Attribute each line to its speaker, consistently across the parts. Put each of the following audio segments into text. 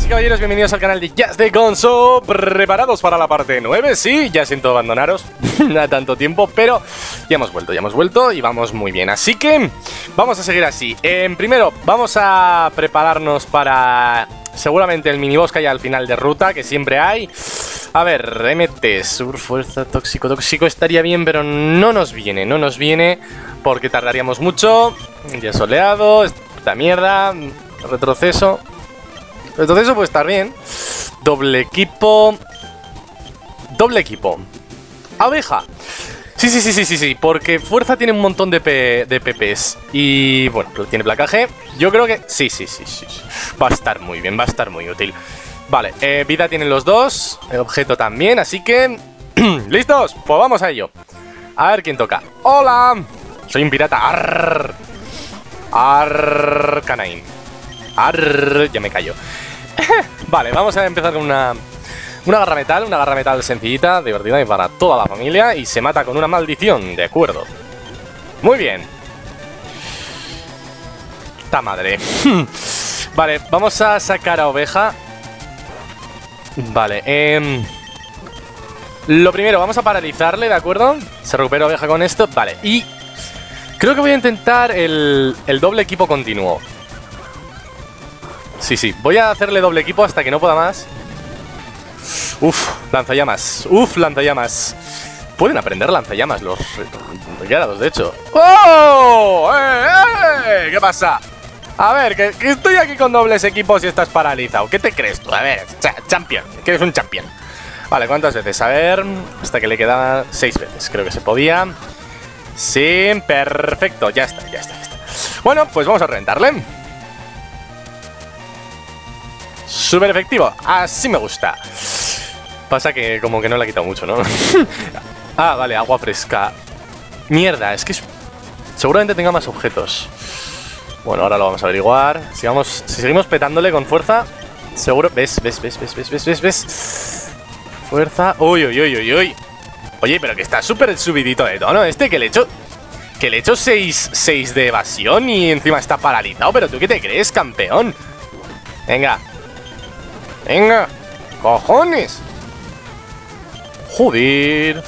Speaker 1: y caballeros, bienvenidos al canal de Just The Gonzo. ¿Preparados para la parte 9? Sí, ya siento abandonaros a tanto tiempo, pero ya hemos vuelto y vamos muy bien. Así que vamos a seguir así. Primero, vamos a prepararnos para seguramente el miniboss que hay al final de ruta, que siempre hay. A ver, MT, Sur, Fuerza, Tóxico. Tóxico estaría bien, pero no nos viene porque tardaríamos mucho. Día soleado, esta mierda. Retroceso puede estar bien. Doble equipo. Abeja. Sí, porque fuerza tiene un montón de PPs. Y bueno, tiene placaje. Yo creo que sí. Va a estar muy bien, va a estar muy útil. Vale, vida tienen los dos. Objeto también, así que ¿listos? Pues vamos a ello. A ver quién toca. ¡Hola! Soy un pirata. Arr. Arcanine. Arr. Ya me callo. Vale, vamos a empezar con una garra metal sencillita, divertida y para toda la familia. Y se mata con una maldición, de acuerdo. Muy bien. ¡Ta madre! Vale, vamos a sacar a Oveja. Vale, lo primero, vamos a paralizarle, ¿de acuerdo? Se recupera Oveja con esto, vale. Y creo que voy a intentar el doble equipo continuo. Sí, voy a hacerle doble equipo hasta que no pueda más. Lanzallamas. Lanzallamas. Pueden aprender lanzallamas los Gyarados, de hecho. ¡Oh! ¿Qué pasa? A ver, que estoy aquí con dobles equipos y estás paralizado. ¿Qué te crees tú? A ver, champion, que eres un champion. Vale, ¿cuántas veces? A ver, hasta que le quedaban 6 veces, creo que se podía. Sí, perfecto, ya está. Bueno, pues vamos a reventarle. Súper efectivo, así me gusta. Pasa que como que no le ha quitado mucho, ¿no? Ah, vale, agua fresca. Mierda, es que seguramente tenga más objetos. Bueno, ahora lo vamos a averiguar. Si seguimos petándole con fuerza, seguro... ¿Ves? Fuerza... Uy. Oye, pero que está súper subidito de tono este, que le he hecho 6 de evasión y encima está paralizado. ¿Pero tú qué te crees, campeón? Venga, cojones. Joder.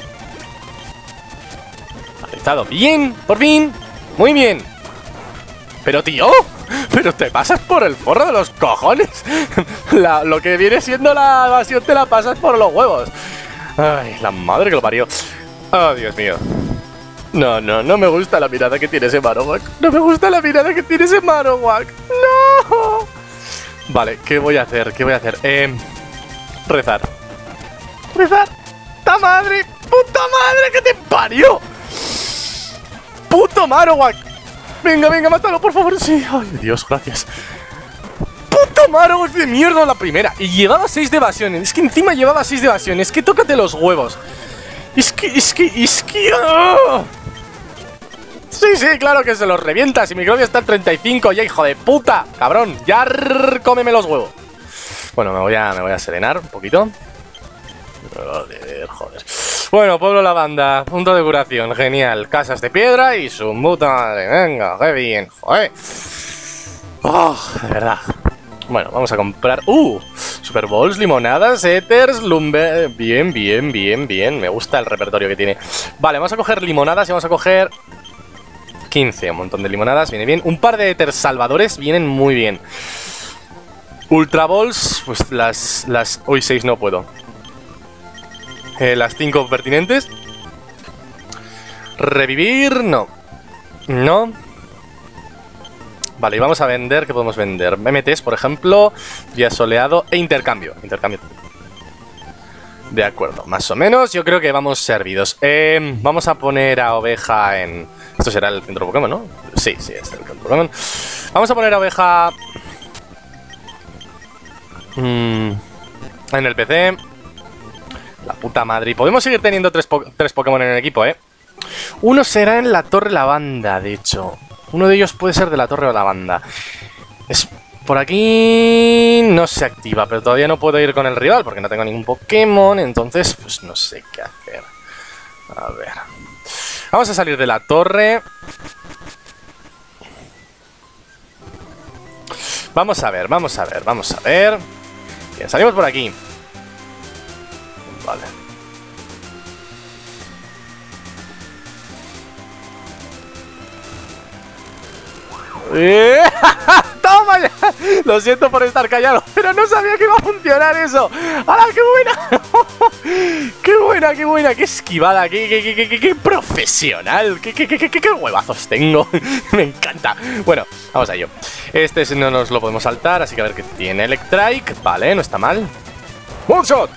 Speaker 1: Paralizado, bien, por fin. Muy bien. Pero tío, pero te pasas por el forro de los cojones. Lo que viene siendo la evasión te la pasas por los huevos. Ay, la madre que lo parió. Oh, Dios mío. No me gusta la mirada que tiene ese Marowak. No. Vale, ¿qué voy a hacer? Rezar. ¡Ta madre! ¡Puta madre que te parió! ¡Puto Marowak! Venga, mátalo, por favor, sí. Ay, Dios, gracias. ¡Puto Marowak de mierda la primera! Y llevaba 6 de evasión. Es que encima llevaba 6 de evasión. Es que tócate los huevos. Es que... ¡Oh! Sí, claro que se los revientas. Y mi Microbio está en 35. Ya, hijo de puta, cabrón. Ya, cómeme los huevos. Bueno, me voy a serenar un poquito. Joder. Bueno, Pueblo Lavanda, punto de curación, genial. Casas de piedra y su puta madre. Venga, qué bien, joder. Oh, de verdad. Bueno, vamos a comprar... Super Bowls, limonadas, Ethers, Lumber... Bien. Me gusta el repertorio que tiene. Vale, vamos a coger limonadas y vamos a coger 15, un montón de limonadas, viene bien. Un par de Ethers salvadores vienen muy bien. Ultra Balls, pues las... Hoy 6 no puedo. Las 5 pertinentes. Revivir, no. Vale, y vamos a vender. ¿Qué podemos vender? MTs, por ejemplo. Día soleado e intercambio. De acuerdo, más o menos. Yo creo que vamos servidos. Vamos a poner a Oveja en... Esto será el centro Pokémon, ¿no? Sí, este es el centro Pokémon. Vamos a poner a Oveja en el PC. La puta madre. Y podemos seguir teniendo 3 Pokémon en el equipo, ¿eh? Uno será en la Torre Lavanda, de hecho. Uno de ellos puede ser de la Torre Lavanda. Por aquí no se activa, pero todavía no puedo ir con el rival porque no tengo ningún Pokémon. Entonces, pues no sé qué hacer. A ver. Vamos a salir de la torre. Vamos a ver. Bien, salimos por aquí. Vale. ¡Toma ya! Lo siento por estar callado, pero no sabía que iba a funcionar eso. ¡Hala, qué buena! ¡Qué buena, qué buena! ¡Qué esquivada! ¡Qué profesional! ¡Qué huevazos tengo! Me encanta. Bueno, vamos a ello. Este no nos lo podemos saltar, así que a ver qué tiene. Electrike, vale, no está mal. ¡Moonshot!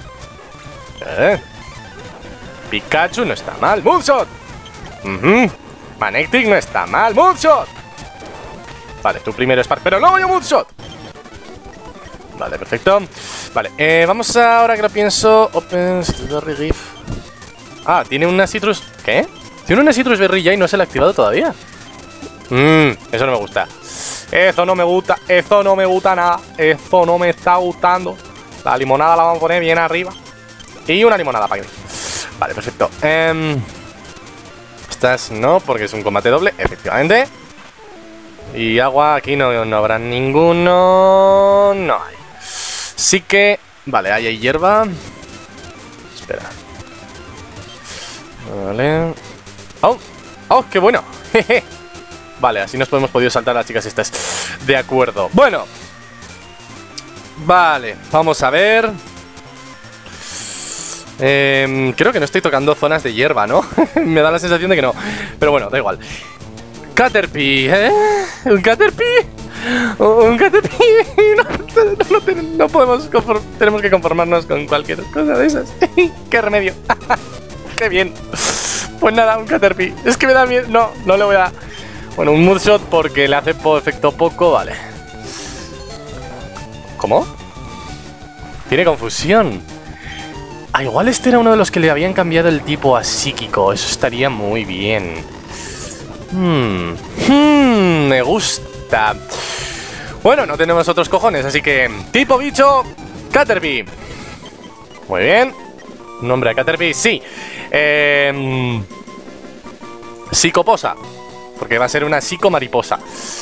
Speaker 1: Pikachu no está mal. ¡Moonshot! Manectric no está mal. ¡Moonshot! Vale, tú primero Spark, pero luego yo Moonshot. Vale, perfecto. Vale, vamos ahora que lo pienso. Open Berry GIF. Ah, tiene una Citrus. ¿Qué? Tiene una Citrus Berry ya y no se la ha activado todavía. Eso no me gusta. Eso no me gusta. Eso no me gusta nada. Eso no me está gustando. La limonada la vamos a poner bien arriba. Y una limonada para aquí. Vale, perfecto. Estas no, porque es un combate doble, efectivamente. Y agua, aquí no habrá ninguno. No hay. Sí que... Vale, ahí hay hierba. Espera. Vale. ¡Oh! ¡Oh, qué bueno! Vale, así nos podemos podido saltar a las chicas estas. De acuerdo. Bueno. Vale, vamos a ver. Creo que no estoy tocando zonas de hierba, ¿no? Me da la sensación de que no. Pero bueno, da igual. Caterpie, ¿eh? ¿Un Caterpie? ¿Un Caterpie? No podemos tenemos que conformarnos con cualquier cosa de esas. ¡Qué remedio! ¡Qué bien! Pues nada, un Caterpie. Es que me da miedo. No le voy a... Bueno, un Moonshot porque le hace efecto poco, vale. ¿Cómo? Tiene confusión. Ah, igual este era uno de los que le habían cambiado el tipo a psíquico. Eso estaría muy bien. Me gusta. Bueno, no tenemos otros cojones, así que... Tipo bicho, Caterpie. Muy bien. Nombre a Caterpie, sí. Psicoposa. Porque va a ser una psicomariposa.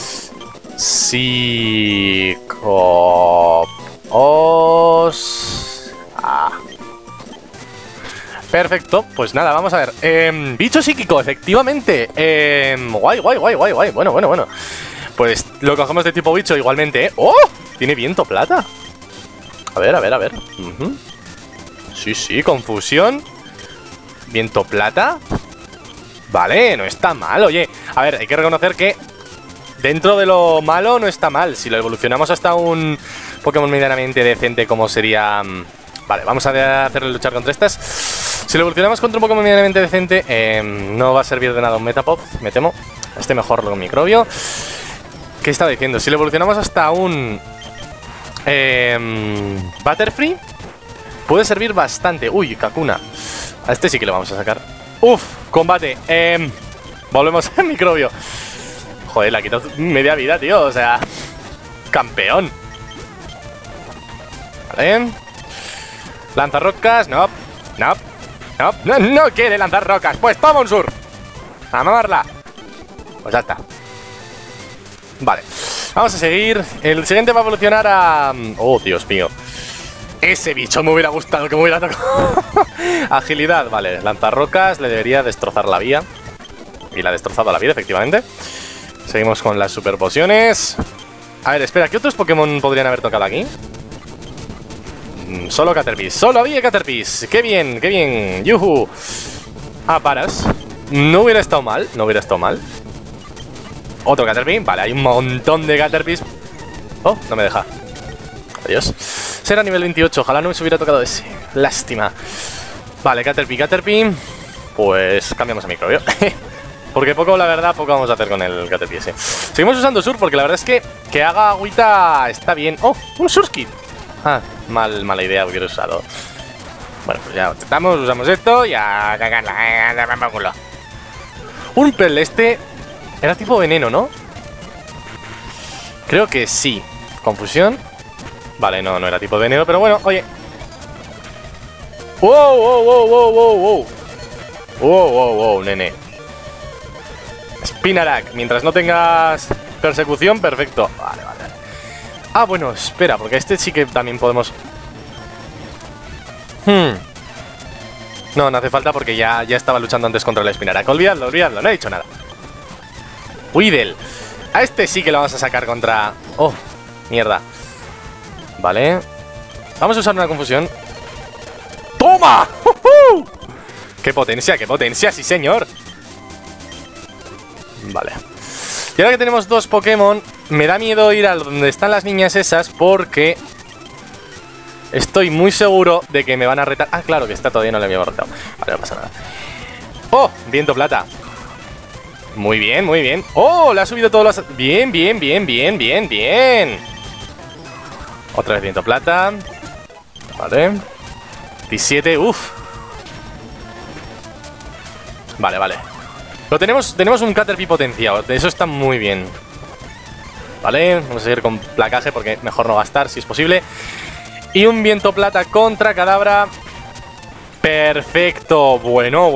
Speaker 1: Perfecto, pues nada, vamos a ver. Bicho psíquico, efectivamente. Guay. Bueno. Pues lo cogemos de tipo bicho igualmente, ¿eh? ¡Oh! Tiene viento plata. A ver. Sí, confusión. Viento plata. Vale, no está mal, oye. A ver, hay que reconocer que dentro de lo malo no está mal. Si lo evolucionamos hasta un Pokémon medianamente decente como sería... Vale, vamos a hacerle luchar contra estas. Si lo evolucionamos contra un Pokémon medianamente decente, no va a servir de nada un Metapod, me temo. Este mejor lo microbio. ¿Qué estaba diciendo? Si lo evolucionamos hasta un Butterfree, puede servir bastante. Uy, Kakuna. A este sí que lo vamos a sacar. Uf, combate. Volvemos al microbio. Joder, le ha quitado media vida, tío. O sea, campeón. Vale. Lanza rocas. No quiere lanzar rocas. Pues toma un sur. A mamarla. Pues ya está. Vale. Vamos a seguir. El siguiente va a evolucionar a... Oh, Dios mío. Ese bicho me hubiera gustado que me hubiera tocado. Agilidad, vale. Lanzarrocas le debería destrozar la vía. Y la ha destrozado la vida, efectivamente. Seguimos con las super pociones. A ver, espera, ¿qué otros Pokémon podrían haber tocado aquí? Solo Caterpie. Solo había Caterpie. ¡Qué bien, qué bien! ¡Yuhu! Ah, paras. No hubiera estado mal. Otro Caterpie. Vale, hay un montón de Caterpies. Oh, no me deja. Adiós. Será nivel 28. Ojalá no me hubiera tocado ese. Lástima. Vale, Caterpie. Pues cambiamos a microbio. Porque la verdad, poco vamos a hacer con el Caterpie ese. Seguimos usando Surf porque la verdad es que haga agüita está bien. ¡Oh! ¡Un Surskit! Ah, mala idea hubiera usado. Bueno, pues ya usamos esto y a cagarla. Un Peleste era tipo veneno, ¿no? Creo que sí. Confusión. Vale, no era tipo veneno, pero bueno, oye. Wow, nene. Spinarak, mientras no tengas persecución, perfecto. Vale. Ah, bueno, espera, porque este sí que también podemos... No, no hace falta porque ya estaba luchando antes contra el Spinarak. Olvidadlo, olvidadlo, no he dicho nada. Weedle. A este sí que lo vamos a sacar contra... Oh, mierda. Vale. Vamos a usar una confusión. ¡Toma! ¡Qué potencia, sí señor! Vale. Y ahora que tenemos dos Pokémon, me da miedo ir a donde están las niñas esas porque estoy muy seguro de que me van a retar. Ah, claro, que está todavía no le había retado. Vale, no pasa nada. ¡Oh! Viento plata. Muy bien, muy bien. ¡Oh! Le ha subido todos los... Bien, bien, bien, bien, bien, bien. Otra vez viento plata. Vale. 17, uff. Vale, vale. Pero tenemos un Caterpie potenciado. Eso está muy bien. Vale, vamos a seguir con placaje porque mejor no gastar si es posible. Y un viento plata contra Kadabra. Perfecto. Bueno.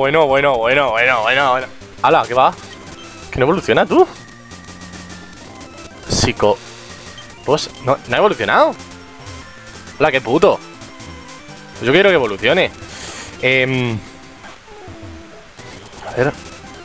Speaker 1: ¡Hala! ¿Qué va? ¿Que no evoluciona tú? Psico... Pues no ha evolucionado. ¡Hola, qué puto! Pues yo quiero que evolucione. A ver.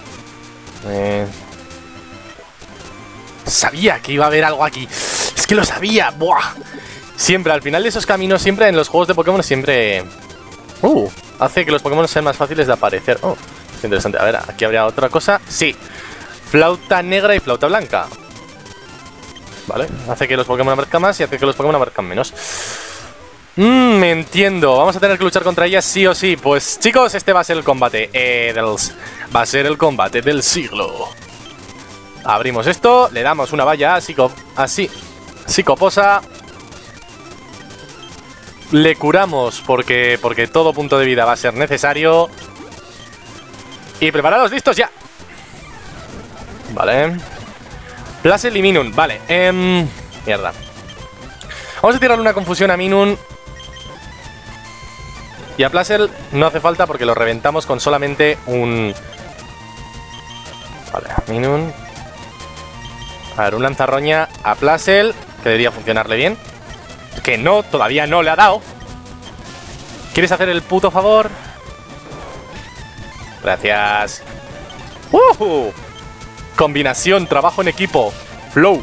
Speaker 1: Sabía que iba a haber algo aquí. Es que lo sabía. ¡Buah! Siempre, al final de esos caminos, siempre en los juegos de Pokémon, siempre... hace que los Pokémon sean más fáciles de aparecer. Oh, es interesante. A ver, aquí habría otra cosa. Sí. Flauta negra y flauta blanca. Vale. Hace que los Pokémon aparezcan más y hace que los Pokémon aparezcan menos. Me entiendo. Vamos a tener que luchar contra ellas sí o sí. Pues chicos, este va a ser el combate va a ser el combate del siglo. Abrimos esto, le damos una valla así, psicoposa. Le curamos porque todo punto de vida va a ser necesario. Y preparados, listos ya. Vale. Placel y Minun, vale. Mierda. Vamos a tirarle una confusión a Minun. Y a Placel no hace falta porque lo reventamos con solamente un... Vale, Minun. A ver, un lanzarroña a Placel, que debería funcionarle bien. Que no, todavía no le ha dado. ¿Quieres hacer el puto favor? Gracias. Combinación, trabajo en equipo. Flow.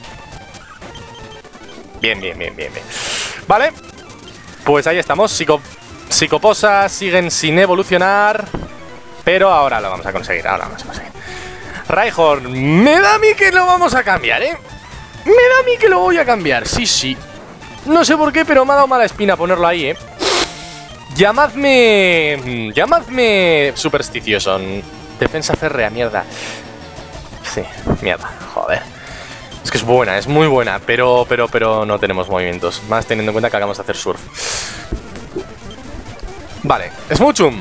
Speaker 1: Bien. Vale. Pues ahí estamos. Psicoposa siguen sin evolucionar. Pero ahora lo vamos a conseguir. Rhyhorn, me da a mí que lo vamos a cambiar, ¿eh? Me da a mí que lo voy a cambiar, sí. No sé por qué, pero me ha dado mala espina ponerlo ahí, ¿eh? Llamadme supersticioso. Defensa férrea, mierda. Sí, mierda, joder. Es que es buena, es muy buena, pero no tenemos movimientos. Más teniendo en cuenta que acabamos de hacer surf. Vale, Smoochum.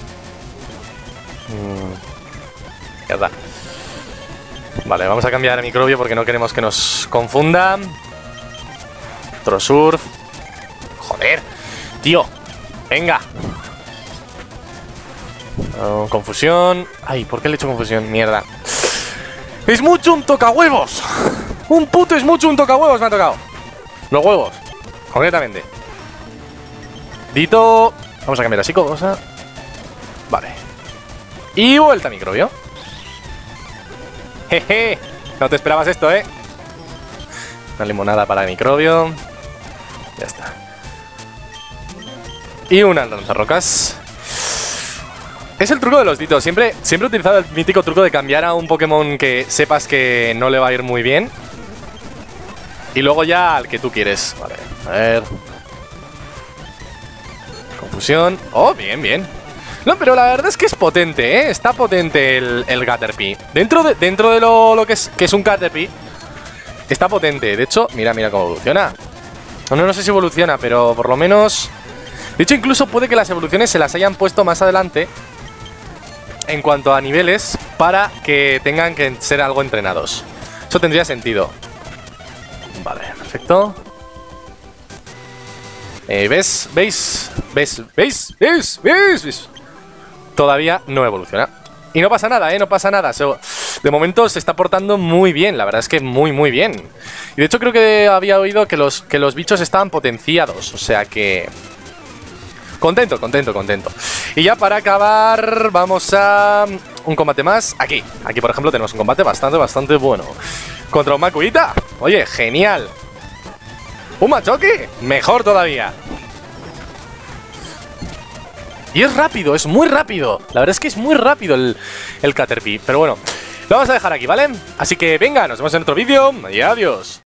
Speaker 1: Mierda. Vale, vamos a cambiar a Microbio porque no queremos que nos confunda. Otro surf. Joder, tío. Venga. Confusión. Ay, ¿por qué le he hecho confusión? Mierda. ¡Es mucho un tocahuevos! Un puto es mucho un tocahuevos me ha tocado. Los huevos, concretamente. Dito. Vamos a cambiar así cosa. Vale. Y vuelta a Microbio. Jeje. No te esperabas esto, ¿eh? Una limonada para Microbio. Ya está. Y una lanzarrocas. Es el truco de los Ditos. Siempre he utilizado el mítico truco de cambiar a un Pokémon que sepas que no le va a ir muy bien. Y luego ya al que tú quieres. Vale, a ver. Confusión. Oh, bien. No, pero la verdad es que es potente, ¿eh? Está potente el Caterpie. Dentro de lo que es un Caterpie, está potente. De hecho, mira cómo evoluciona. No sé si evoluciona, pero por lo menos... De hecho, incluso puede que las evoluciones se las hayan puesto más adelante en cuanto a niveles para que tengan que ser algo entrenados. Eso tendría sentido. Vale, perfecto. ¿Veis? Todavía no evoluciona. Y no pasa nada, no pasa nada. De momento se está portando muy bien. La verdad es que muy bien. Y de hecho creo que había oído que los bichos estaban potenciados. O sea que Contento, contento, contento. Y ya para acabar, vamos a un combate más. Aquí, por ejemplo, tenemos un combate bastante bueno. Contra un Makuhita. Oye, genial. ¿Un Machoki? Mejor todavía. Y es rápido, es muy rápido. La verdad es que es muy rápido el Caterpie. Pero bueno, lo vamos a dejar aquí, ¿vale? Así que venga, nos vemos en otro vídeo y adiós.